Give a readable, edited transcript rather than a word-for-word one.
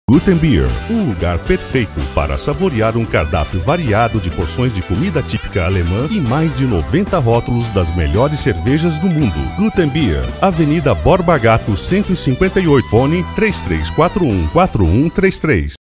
Guten Bier, um lugar perfeito para saborear um cardápio variado de porções de comida típica alemã e mais de 90 rótulos das melhores cervejas do mundo. Guten Bier, Avenida Borba Gato 158, fone 33414133.